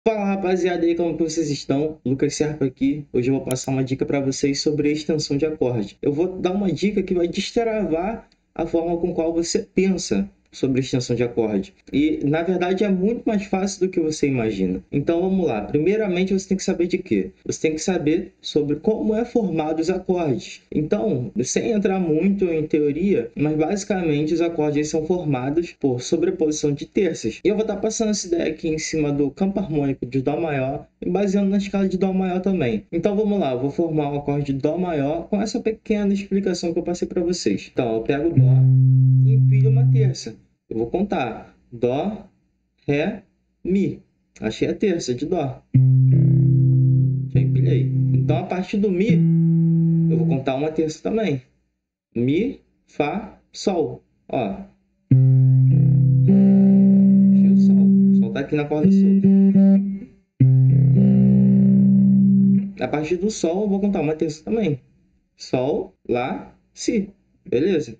Fala rapaziada aí, como que vocês estão? Lucas Serpa aqui. Hoje eu vou passar uma dica para vocês sobre extensão de acorde. Eu vou dar uma dica que vai destravar a forma com qual você pensa sobre extensão de acorde. E na verdade é muito mais fácil do que você imagina. Então vamos lá. Primeiramente você tem que saber de quê? Você tem que saber sobre como é formado os acordes. Então, sem entrar muito em teoria, mas basicamente os acordes são formados por sobreposição de terças. E eu vou estar passando essa ideia aqui em cima do campo harmônico de Dó maior e baseando na escala de Dó maior também. Então vamos lá, eu vou formar o acorde de Dó maior com essa pequena explicação que eu passei para vocês. Então eu pego o Dó e empilho uma terça. Eu vou contar Dó, Ré, Mi. Achei a terça de Dó. Já empilhei. Então a partir do Mi, eu vou contar uma terça também. Mi, Fá, Sol. Ó. Achei o Sol. O Sol tá aqui na corda solta. A partir do Sol, eu vou contar uma terça também. Sol, Lá, Si. Beleza?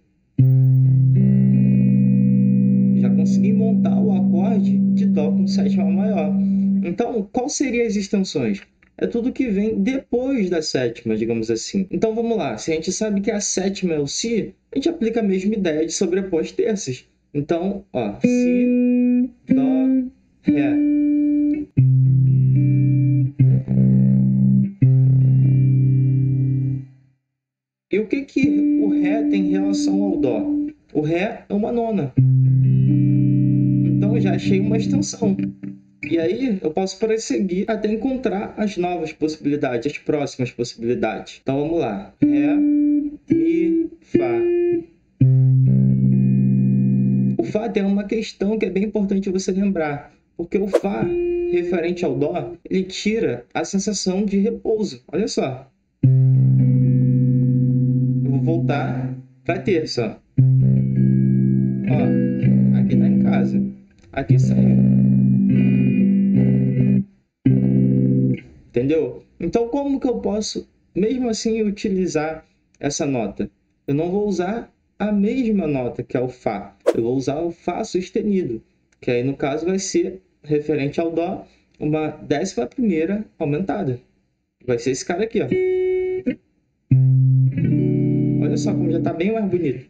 Já consegui montar o acorde de Dó com sétima maior. Então, qual seriam as extensões? É tudo que vem depois da sétima, digamos assim. Então, vamos lá. Se a gente sabe que a sétima é o Si, a gente aplica a mesma ideia de sobrepor as terças. Então, ó, Si, Dó, Ré. E o que o Ré tem em relação ao Dó? O Ré é uma nona. Então, eu já achei uma extensão. E aí eu posso prosseguir até encontrar as novas possibilidades, as próximas possibilidades. Então vamos lá. Ré, Mi, Fá. O Fá tem uma questão que é bem importante você lembrar. Porque o Fá, referente ao Dó, ele tira a sensação de repouso. Olha só. Eu vou voltar para terça. Ó, aqui tá em casa. Aqui saiu. Entendeu? Então, como que eu posso, mesmo assim, utilizar essa nota? Eu não vou usar a mesma nota, que é o Fá. Eu vou usar o Fá sustenido, que aí, no caso, vai ser, referente ao Dó, uma 11ª aumentada. Vai ser esse cara aqui, ó. Olha só como já está bem mais bonito.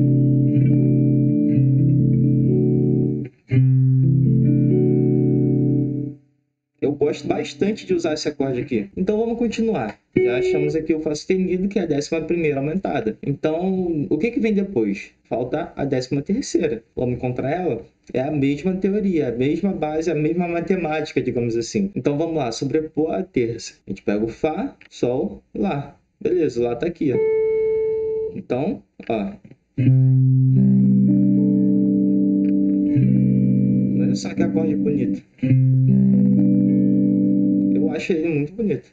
Eu gosto bastante de usar esse acorde aqui. Então vamos continuar. Já achamos aqui o Fá sustenido, que é a 11ª aumentada. Então, o que vem depois? Falta a 13ª. Vamos encontrar ela? É a mesma teoria, a mesma base, a mesma matemática, digamos assim. Então vamos lá, sobrepor a terça. A gente pega o Fá, Sol, Lá. Beleza, o Lá tá aqui, ó. Então, ó. Olha só que acorde bonito. Eu acho ele muito bonito.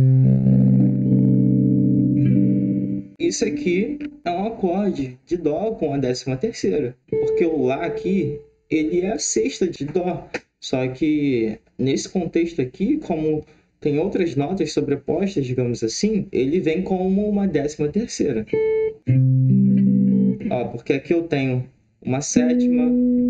Isso aqui é um acorde de Dó com a 13ª. Porque o Lá aqui, ele é a sexta de Dó. Só que nesse contexto aqui, como tem outras notas sobrepostas, digamos assim, ele vem como uma 13ª. Ó, porque aqui eu tenho uma sétima,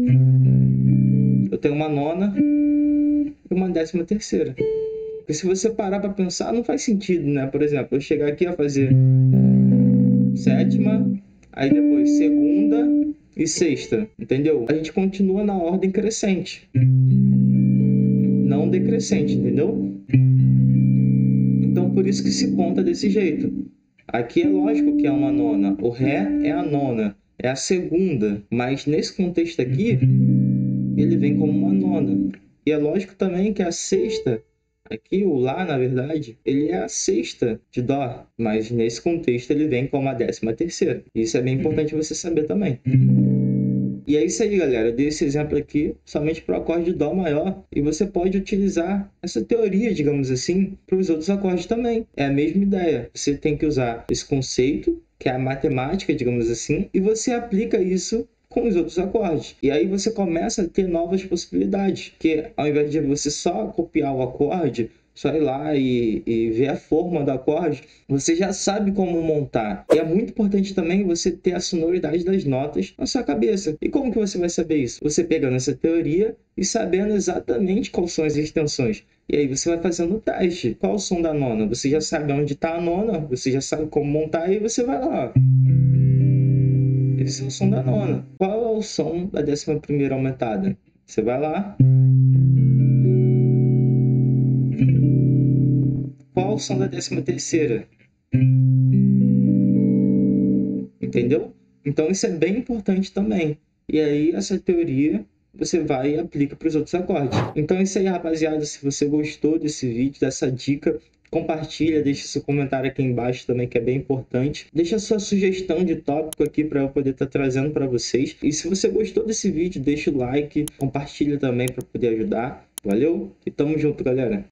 eu tenho uma nona e uma 13ª. Porque se você parar para pensar, não faz sentido, né? Por exemplo, eu chegar aqui a fazer sétima, aí depois segunda e sexta, entendeu? A gente continua na ordem crescente, não decrescente, entendeu? Então, por isso que se conta desse jeito. Aqui é lógico que é uma nona, o Ré é a nona, é a segunda, mas nesse contexto aqui, ele vem como uma nona. E é lógico também que a sexta, aqui o Lá, na verdade, ele é a sexta de Dó, mas nesse contexto ele vem como a 13ª. Isso é bem importante você saber também. E é isso aí, galera. Eu dei esse exemplo aqui somente para o acorde de Dó maior. E você pode utilizar essa teoria, digamos assim, para os outros acordes também. É a mesma ideia. Você tem que usar esse conceito, que é a matemática, digamos assim, e você aplica isso com os outros acordes. E aí você começa a ter novas possibilidades. Que ao invés de você só copiar o acorde, só ir lá e ver a forma do acorde, você já sabe como montar. E é muito importante também você ter a sonoridade das notas na sua cabeça. E como que você vai saber isso? Você pegando essa teoria e sabendo exatamente quais são as extensões. E aí você vai fazendo o teste. Qual o som da nona? Você já sabe onde está a nona, você já sabe como montar e você vai lá. Esse é o som da nona. Qual é o som da 11ª aumentada? Você vai lá. Qual o som da 13ª? Entendeu? Então isso é bem importante também. E aí essa teoria você vai e aplica para os outros acordes. Então é isso aí, rapaziada. Se você gostou desse vídeo, dessa dica, compartilha, deixa seu comentário aqui embaixo também, que é bem importante. Deixa sua sugestão de tópico aqui para eu poder estar trazendo para vocês. E se você gostou desse vídeo, deixa o like, compartilha também para poder ajudar. Valeu? E tamo junto, galera.